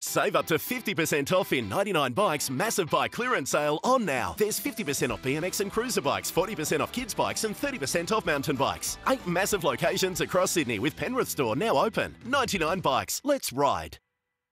Save up to 50% off in 99 Bikes massive bike clearance sale on now. There's 50% off BMX and cruiser bikes, 40% off kids bikes and 30% off mountain bikes. 8 massive locations across Sydney with Penrith store now open. 99 Bikes. Let's ride.